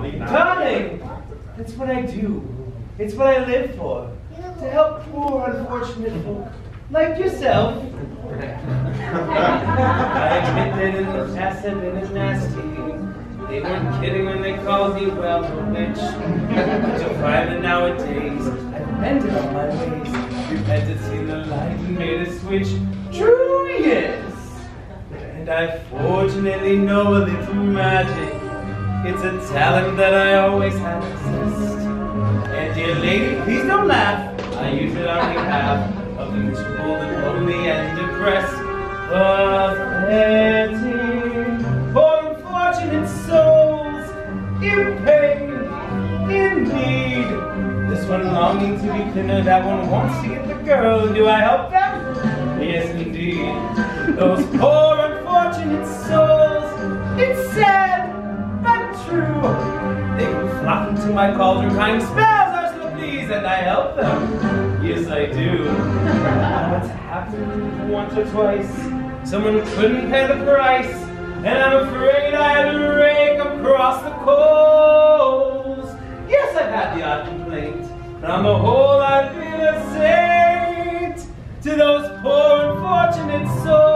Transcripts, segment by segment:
Darling, that's what I do. It's what I live for. To help poor, unfortunate folk like yourself. I admit that in the past I've been a nasty. They weren't kidding when they called me, well, a bitch. But you'll find that nowadays I've bended on my ways. Repented, seen the light, and made a switch. True, yes. And I fortunately know a little magic. It's a talent that I always have possessed. And dear lady, please don't laugh. I use it on behalf of the miserable, the lonely, and depressed. Pathetic, poor unfortunate souls, in pain, in need. This one longing to be thinner, that one wants to get the girl. Do I help them? Yes, indeed. Those poor unfortunate souls, it's sad, but true. They come flocking to my cauldron, crying, spells are so pleased, and I help them. Yes, I do. What's happened once or twice? Someone couldn't pay the price, and I'm afraid I had to rake across the coals. Yes, I've had the odd complaint, but on the whole I've been a saint to those poor unfortunate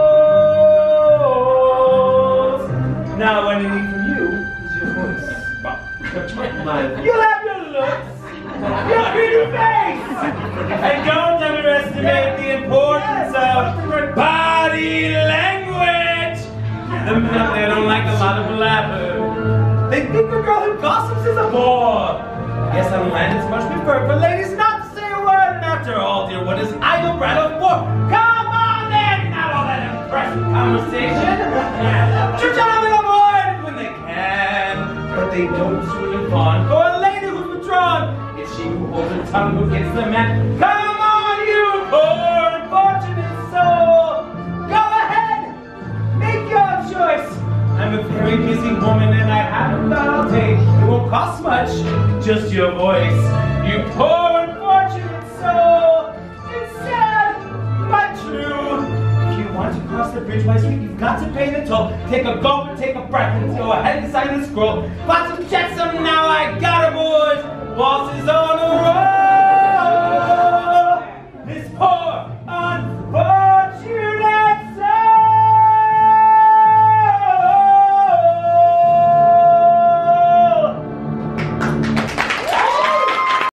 souls. Now what I need from you is your voice. You'll have your looks, your pretty face, and don't underestimate the importance of body language. The men out there don't like a lot of blabber. They think a girl who gossips is a bore. Yes, on land it's much preferred for ladies not to say a word. And after all, dear, what is idle brattle for? Come on then, not all that impressive conversation. True gentlemen avoid it when they can, but they don't swing upon. For a lady who's withdrawn, it's she who holds her tongue who gets the man. Come on, you poor unfortunate soul. Go ahead, make your choice. I'm a very busy woman and I haven't thought I'll take. It won't cost much, just your voice. You poor unfortunate soul. It's sad, but true. If you want to cross the bridge by street, you've got to pay the toll. Take a gulp and take a breath and go ahead and sign the scroll. Bought some jetsam, now I got a board. Waltzes on the road.